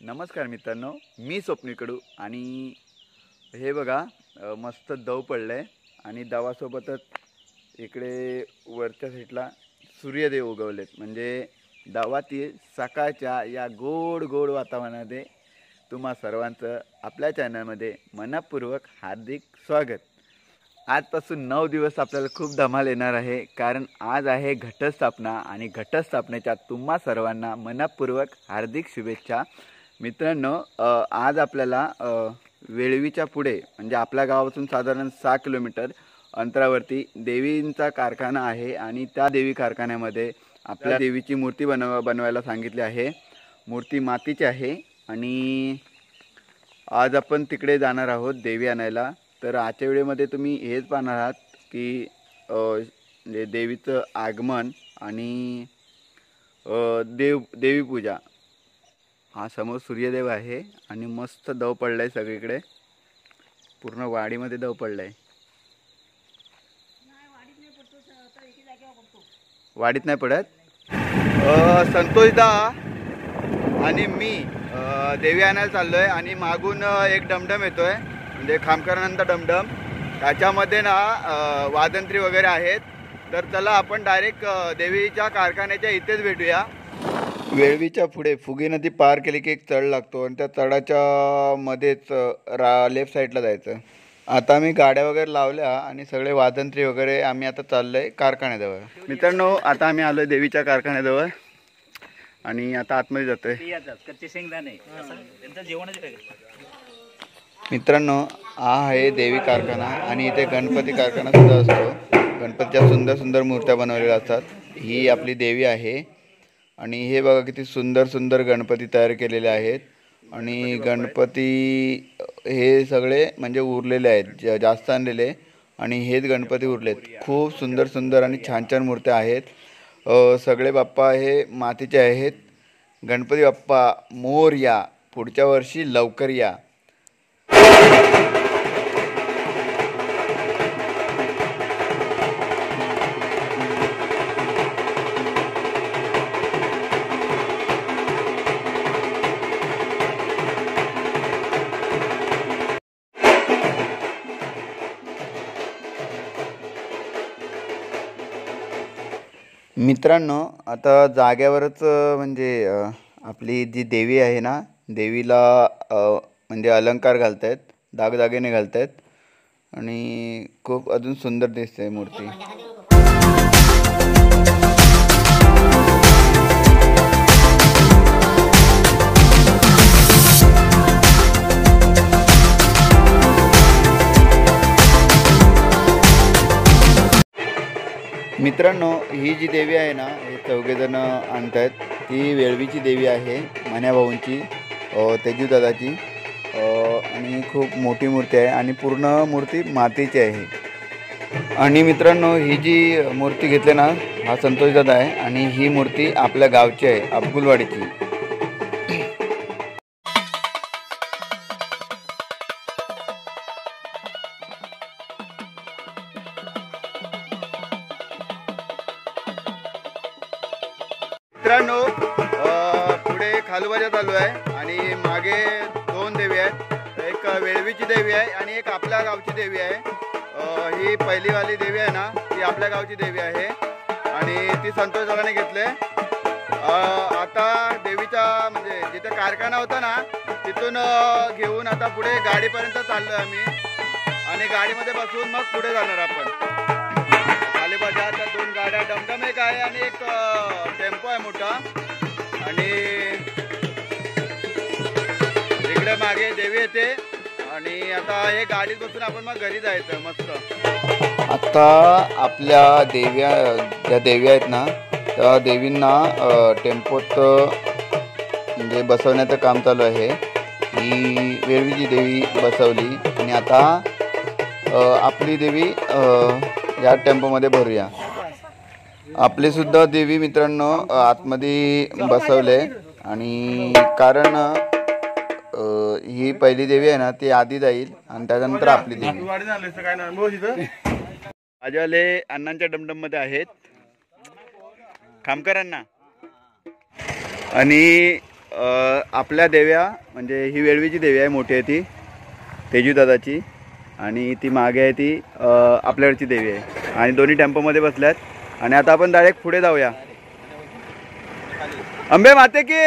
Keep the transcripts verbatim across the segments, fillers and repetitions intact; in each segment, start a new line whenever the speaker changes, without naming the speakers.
नमस्कार मित्रांनो, मी स्वप्नील कडू आणि हे बघा मस्त दव पडलंय आणि दवासोबतच इकडे वरच्या साईडला सूर्यदेव उगवलेत. म्हणजे दवातील सकाळच्या या गोड गोड वातावरणामध्ये तुम्हा सर्वांचं आपल्या चॅनलमध्ये मनपूर्वक हार्दिक स्वागत. आजपासून नऊ दिवस आपल्याला खूप धमाल येणार आहे, कारण आज आहे घटस्थापना आणि घटस्थापनेच्या तुम्हा सर्वांना मनपूर्वक हार्दिक शुभेच्छा. मित्रांनो, आज आपल्याला वेळवीच्या पुढे म्हणजे आपल्या गावापासून साधारण सहा किलोमीटर अंतरावरती देवींचा कारखाना आहे आणि त्या देवी कारखान्यामध्ये आपल्या देवीची मूर्ती बनव बनवायला सांगितली आहे. मूर्ती मातीची आहे आणि आज आपण तिकडे जाणार आहोत देवी आणायला. तर आजच्या व्हिडिओमध्ये तुम्ही हेच पाहणार आहात की म्हणजे देवीचं आगमन आणि देव देवी पूजा. हा समोर सूर्यदेव आहे आणि मस्त दव पडलाय सगळीकडे, पूर्ण वाडीमध्ये दव पडलाय. वाडीत नाही पडत. संतोषदा आणि मी देवी आणायला चाललोय आणि मागून एक डमडम येतोय, म्हणजे खामकरानंतर डमडम. त्याच्यामध्ये ना वादंत्री वगैरे आहेत. तर चला आपण डायरेक्ट देवीच्या कारखान्याच्या इथेच भेटूया. वेळवीच्या पुढे फुगी नदी पार केली की एक चढ लागतो आणि त्या चढाच्या मध्येच रा लेफ्ट साईडला जायचं. आता आम्ही गाड्या वगैरे लावल्या आणि सगळे वादंत्री वगैरे आम्ही आता चाललोय कारखान्याजवळ. मित्रांनो, आता आम्ही आलोय देवीच्या कारखान्याजवळ आणि आता आतमध्ये जातोय. मित्रांनो, हा आहे देवी कारखाना आणि इथे गणपती कारखाना सुद्धा असतो. गणपतीच्या सुंदर सुंदर मूर्त्या बनवलेल्या असतात. ही आपली देवी आहे आणि हे बघा किती सुंदर सुंदर गणपती तयार केलेले आहेत. आणि गणपती हे सगळे म्हणजे उरलेले आहेत, जास्त आणलेले आणि हेच गणपती उरलेत. खूप सुंदर सुंदर आणि छान छान मूर्त्या आहेत. सगळे बाप्पा हे मातीचे आहेत. गणपती बाप्पा मोरया, पुढच्या वर्षी लवकर या. मित्रांनो, आता जाग्यावरच म्हणजे आपली जी देवी आहे ना, देवीला म्हणजे अलंकार घालत आहेत, दागदागिने घालत आहेत आणि खूप अजून सुंदर दिसते मूर्ती. मित्रांनो, ही जी देवी आहे ना, हे चौघेजण आणतात. ती वेळवीची देवी आहे, मान्या भाऊंची, तेजू दादाची. आणि खूप मोठी मूर्ती आहे आणि पूर्ण मूर्ती मातीची आहे. आणि मित्रांनो, ही जी मूर्ती घेतली ना, हा संतोष दादा आहे आणि ही मूर्ती आपल्या गावची आहे, अब्बुलवाडीची. मित्रांनो, पुढे खालूबाजा चालू आहे आणि मागे दोन देवी आहेत. एक वेळवीची देवी आहे आणि एक आपल्या गावची देवी आहे. ही पहिलीवाली देवी आहे ना, ती आपल्या गावची देवी आहे आणि ती संतोष दादाने घेतले. आता देवीचा म्हणजे जिथे कारखाना होता ना, तिथून घेऊन आता पुढे गाडीपर्यंत चाललो आहे आम्ही आणि गाडीमध्ये बसून मग पुढे जाणार आपण. बाजारला दोन गाड्या, डमडम एक आहे आणि एक टेम्पो आहे मोठा. आणि इकडे मागे देवी येते आणि आता हे गाडीत बसून आपण मग घरी जायचं मस्त. आता आपल्या देव्या ज्या देवी आहेत ना, त्या देवींना टेम्पोत म्हणजे बसवण्याचं काम चालू आहे. ही वेळवीची देवी बसवली आणि आता आपली देवी या टेम्पोमध्ये भरूया. आपली सुद्धा देवी मित्रांनो आतमध्ये बसवले आणि कारण ही पहिली देवी आहे ना, ती आधी जाईल आणि त्यानंतर आपली देवी. आजवाले अण्णांच्या डमडम मध्ये आहेत, खामकर अण्णा. आणि आपल्या देव्या म्हणजे ही वेळवीची देवी आहे, मोठी आहे ती तेजू दादाची, आणि ती मागे आहे ती आपल्याकडची देवी आहे, आणि दोन्ही टेम्पोमध्ये बसल्यात. आणि आता आपण डायरेक्ट पुढे जाऊया. अंबे माते की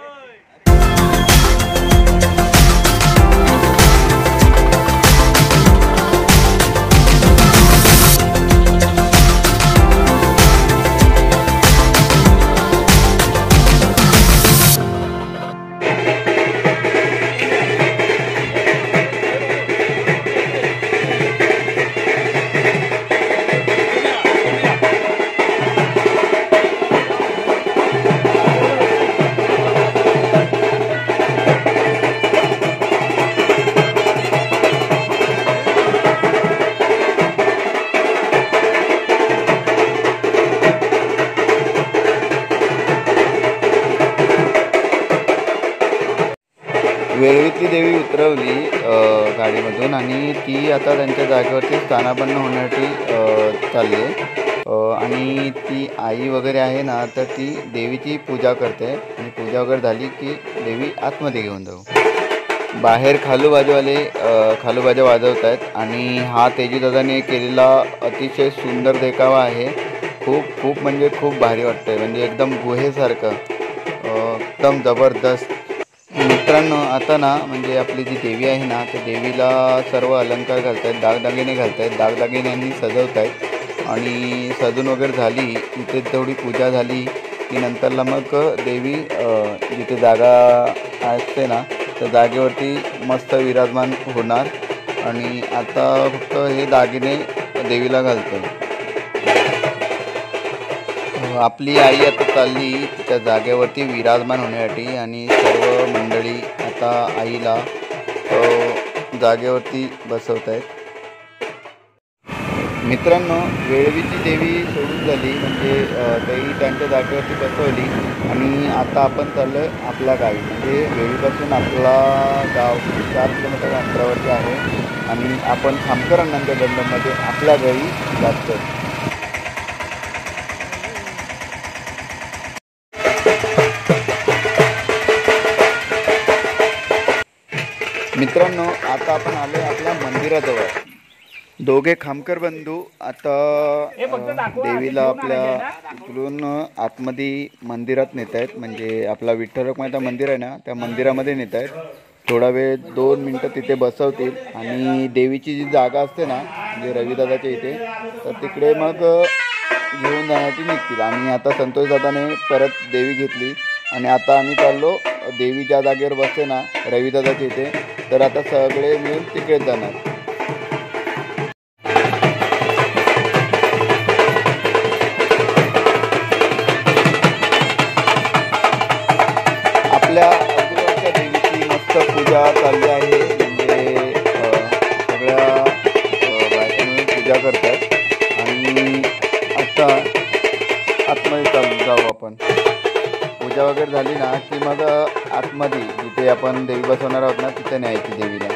वेळवीतली देवी उतरवली गाडीमधून, आणि ती आता त्यांच्या जागेवरती स्थानापन्न होण्यासाठी चालली आहे. आणि ती आई वगैरे आहे ना, तर ती देवीची पूजा करते, आणि पूजा वगैरे झाली की देवी आतमध्ये घेऊन जाऊ. बाहेर खालूबाजूवाले खालूबाजा वाजवत आहेत, आणि हा तेजूदादाने केलेला अतिशय सुंदर देखावा आहे. खूप खूप म्हणजे खूप भारी वाटतं आहे, म्हणजे एकदम गुहेसारखं, एकदम जबरदस्त. मित्रांनो, आता ना म्हणजे आपली जी देवी आहे ना, त्या देवीला सर्व अलंकार घालत आहेत, दागदागिने घालत आहेत, दागदागिन्यांनी सजवत आहेत. आणि सजून वगैरे झाली, तिथे थोडी पूजा झाली की नंतरला मग देवी जिथे जागा असते ना, त्या जागेवरती मस्त विराजमान होणार. आणि आता फक्त हे दागिने देवीला घालतो. आपली आई आता चालली त्या जागेवरती विराजमान होण्यासाठी, आणि सर्व मंडळी आता आईला जागेवरती बसवत आहेत. मित्रांनो, वेळवीची देवी सोडून झाली, म्हणजे तेही त्यांच्या जागेवरती बसवली, आणि आता आपण चाललो आहे आपल्या गावी. म्हणजे वेळीपासून आपला गाव चार किलोमीटर अंतरावरती आहे, आणि आपण खामकर अण्णांच्या गंधमध्ये आपल्या घरी जातो. मित्रांनो, आता आपण आलो आहे आपल्या मंदिराजवळ. दोघे खामकर बंधू आता देवीला आपल्या इकडून आतमध्ये मंदिरात नेत आहेत. म्हणजे आपला विठ्ठल रखुमाईचं मंदिर आहे ना, त्या मंदिरामध्ये नेत आहेत. थोडा वेळ दोन मिनटं तिथे बसवतील, आणि देवीची जी जागा असते ना, म्हणजे रविदादाच्या इथे, तर तिकडे मग घेऊन जाण्यासाठी निघतील. आणि आता संतोष दादाने परत देवी घेतली, आणि आता आम्ही चाललो देवी ज्या जागेवर बसते ना रविदादाच्या इथे, तर आता सगळे मिळून तिकडेच जाणार. आपल्या अगोदरच्या देवीची मस्त पूजा चालली आहे. म्हणजे सगळ्या बायका मिळून पूजा करतात, आणि आता आतमध्ये चालू जाऊ आपण. पूजा वगैरे झाली ना की मग आतमध्ये जिथे आपण देवी बसवणार आहोत ना, तिथे न्यायची देवीला.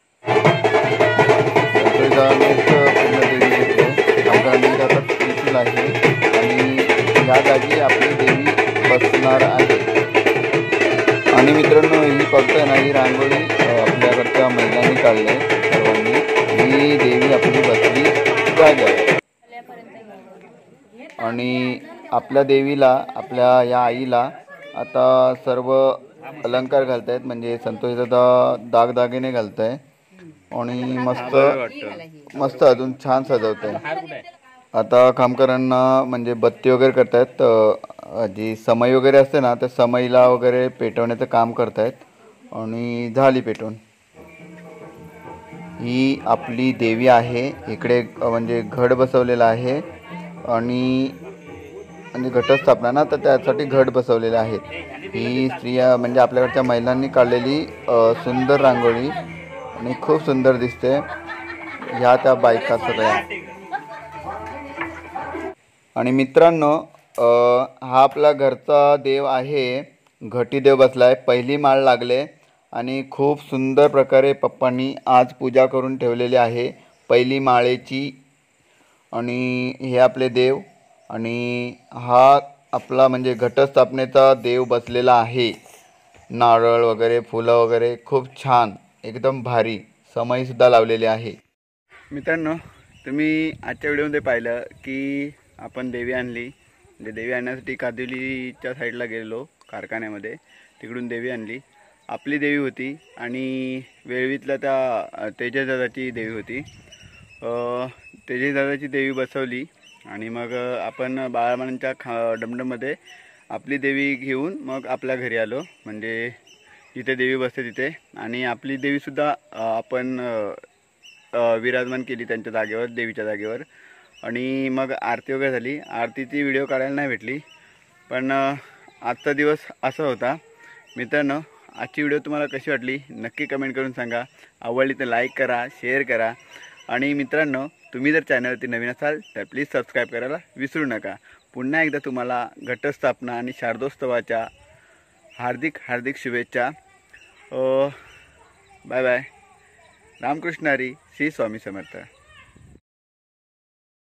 पूर्ण देवी घेतो आता स्पेशल आहे, आणि या जागी आपली देवी बसणार आहे. आणि मित्रांनो, ही फक्त ना ही रांगोळी आपल्याकडच्या महिलांनी काढली आहे सर्वांनी. ही देवी आपली बसली जागा आहे, आणि आपल्या देवीला, आपल्या या आईला आता सर्व अलंकार घालत आहेत. म्हणजे संतोष दादा दागदागिने घालत आहे, आणि मस्त मस्त अजून छान सजवत आहे. आता कामकरांना म्हणजे बत्ती वगैरे करतायत, जी समई वगैरे असते ना, त्या समईला वगैरे पेटवण्याचं काम करतायत, आणि झाली पेटवून. ही आपली देवी आहे. इकडे म्हणजे घट बसवलेला आहे, आणि म्हणजे घटस्थापना ना, तर त्यासाठी घट बसवलेले आहेत. ही स्त्रिया म्हणजे आपल्याकडच्या महिलांनी काढलेली सुंदर रांगोळी, आणि खूप सुंदर दिसते. ह्या त्या बायका सगळ्या. आणि मित्रांनो, हा आपला घरचा देव आहे. घटी देव बसलाय, पहिली माळ लागले, आणि खूप सुंदर प्रकारे पप्पांनी आज पूजा करून ठेवलेली आहे पहिली माळेची. आणि हे आपले देव, आणि हा आपला म्हणजे घटस्थापनेचा देव बसलेला आहे. नारळ वगैरे फुलं वगैरे खूप छान एकदम भारी समईसुद्धा लावलेले आहे। मित्रांनो, तुम्ही आजच्या व्हिडिओमध्ये पाहिलं की आपण देवी आणली, म्हणजे देवी आणण्यासाठी कादिवलीच्या साईडला गेलेलो कारखान्यामध्ये, तिकडून देवी आणली। आपली देवी होती आणि वेळवीतल्या त्या तेजस दादाची देवी होती। तेजस दादाची देवी बसवली आणि मग आपण बाळामामांच्या खा डमडममध्ये आपली देवी घेऊन मग आपल्या घरी आलो, म्हणजे जिथे देवी बसते तिथे। आणि आपली देवीसुद्धा आपण विराजमान केली त्यांच्या जागेवर, देवीच्या जागेवर। आणि मग आरती वगैरे झाली। आरतीची व्हिडिओ काढायला नाही भेटली, पण आजचा दिवस असा होता। मित्रांनो, आजची व्हिडिओ तुम्हाला कशी वाटली नक्की कमेंट करून सांगा। आवडली तर लाईक करा, शेअर करा आणि मित्रांनो, तुम्ही जर चॅनलवरती नवीन असाल तर प्लीज सबस्क्राईब करायला विसरू नका। पुन्हा एकदा तुम्हाला घटस्थापना आणि शारदोत्सवाच्या हार्दिक हार्दिक शुभेच्छा। Bye bye. रामकृष्ण हरी, श्री स्वामी समर्थ।